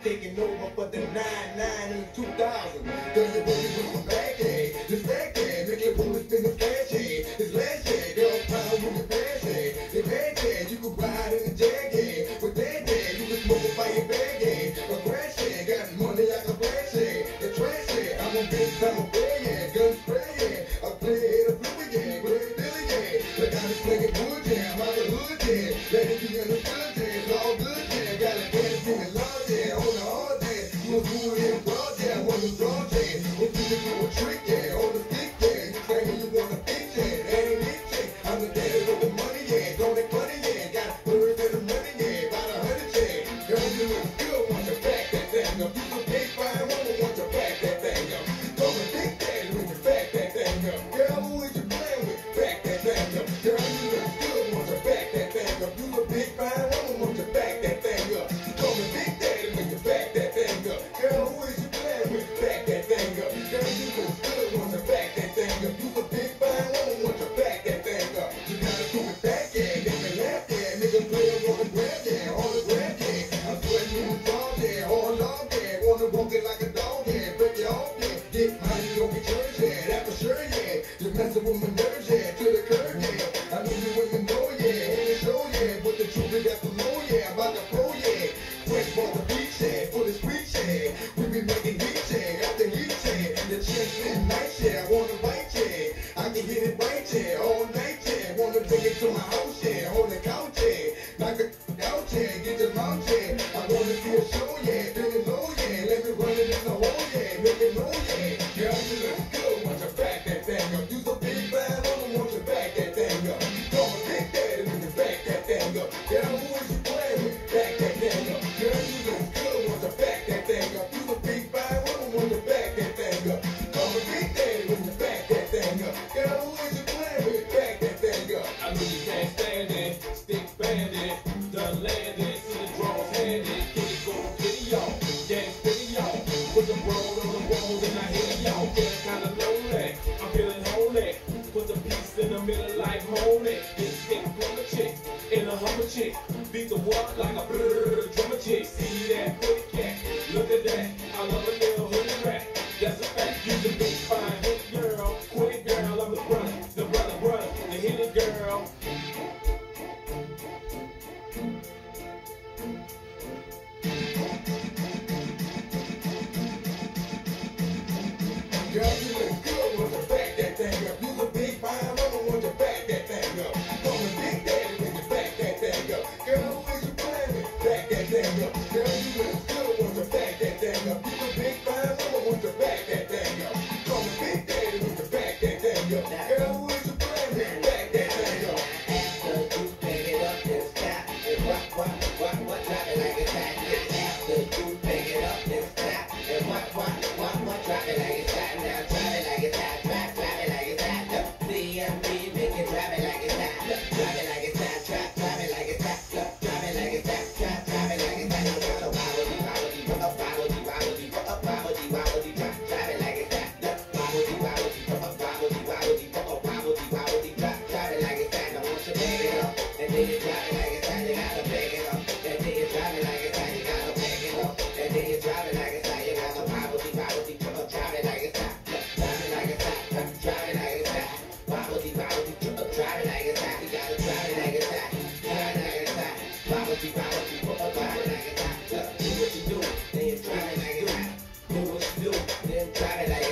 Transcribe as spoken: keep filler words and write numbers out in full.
taking over for the nine nine in two thousand. Girl, you really with my back head, this back head, make your woman spin the cash head. This last head, girl, pound with your fast head. The bad head, you can ride in the jag head. With that head, you can smoke it by your bag head. A grass head, got money like a flash head. The trash head, I'm a bitch, I'm a bad head. Gun spray head, I play head, a fluid head. Play Billy head, like I was playing wood head. I'm out the hood head, let it be understood head. It's all good head, got a dance in the large head. On the hard head, you was doing it broad head. I want to broad head, what you can do a trick head. On the stick head, you claiming you want a big head. That ain't it head, I'm the daddy with the money head. Don't it funny head, got birds in the money head. About a hundred head, girl, you look good, want to back that thing up. You a big fine woman, want to back that thing up. Don't a big daddy when you back that thing up. Girl, who is you playing with? Back that thing up. Girl, you look good, want to back that thing up. You a big fine woman, want to back that thing up. Don't a big daddy when you back that thing up. Girl, who is you playing with? Back that thing up. Girl, you look good, want to back that thing up. You a big fine woman, want to back that thing up. You gotta do it back, yeah, nigga left, yeah, nigga player wanna grab, yeah, all the grab, yeah. I'm sweating in the dog, yeah, all along, yeah, wanna walk it like a dog, yeah, break it off, yeah, get money, don't get yours, yeah, that for sure, yeah. You messing with my nerves, yeah, to the curb, yeah. I know you wouldn't know, yeah, on the show, yeah, but the truth is that's the low, yeah, about the pro, yeah. Fresh for the beach, yeah, for the streets, yeah. We be making heat, yeah, got the heat, yeah. The chicks in night, yeah, I wanna bite, yeah. I can hit it right, yeah, all night, yeah. Wanna take it to my house, yeah, on the couch, yeah. Knock it out, yeah, get your mouth, yeah. I wanna see a show, yeah, feel it low, yeah. Let me run it in the hole, yeah, make it low, yeah. Girl, you look good, want to back that thing up. You so big, bad, woman, want to back that thing up. Call me Big Daddy when you back that thing up. Girl, who is you playing with? Back that thing up. Girl, you look good, want to back that thing up. You so big, bad, woman, want to back that thing up. Call me Big Daddy when you back that thing up. Girl, who is you playing with? Back that thing up. I know you can't stand it, stick bandit, done landed, see the draws handed, get it go, get it y'all, gang spit it y'all, put the road on the road and I hit it y'all, feeling kinda lonely, I'm feeling holy, put the piece in the middle like holy, get stick from the chick, in a hummer chick, beat the what like a brrrr, drummer chick, see that pretty cat, look at that, I love a little hoodie rat, that's a fact, you the big fine hoodie girl, quick girl, I'm the brother, the brother, brother, the hit it girl. Girl, you look good, want to back that thing up. You a big fine woman, want to back that thing up. Call me Big Daddy when you back that thing up. Girl, who is you playing with? Back that thing up. Girl, you look good, want to back that thing up. You a big fine woman, want to back that thing up. Call me Big Daddy when you back that thing up. Girl, who is you playing with? Back that thing up. After you pick it up, then stop and rock, rock, rock, rock, drop it like it's hot. After you pick it up, then stop and rock, rock, rock, rock, drop it like it's hot. Now drop it like it's hot, drop, drop it like it's hot. C M B, make it drop it like it's hot. Drop it like it's hot, drop, drop it like it's hot. Drop it like it's hot, drop, drop it like it's hot. Now drop it wobbly, wobbly, up, wobbly, wobbly, up, wobbly, wobbly, drop, drop it like it's hot. Wobbly, wobbly, up, wobbly, wobbly, up, wobbly, wobbly, drop, drop it like it's hot. Now once you pick it up, and then you drop it like it's hot, you gotta pick it up. And then you drop it like it's hot, you gotta pick it up. And then you drop it like it's hot, you gotta wobbly, wobbly, up, drop it like it's hot. Drop it like it's hot, drop it like it's hot. Wobbly, wobbly, up, drop it like it's hot, you gotta drop it like it's hot. Drop it like it's hot. Wobbly, wobbly, up, drop it like it's hot. Do what you do, then you drop it like it's hot. Do what you do, then drop it like it's hot.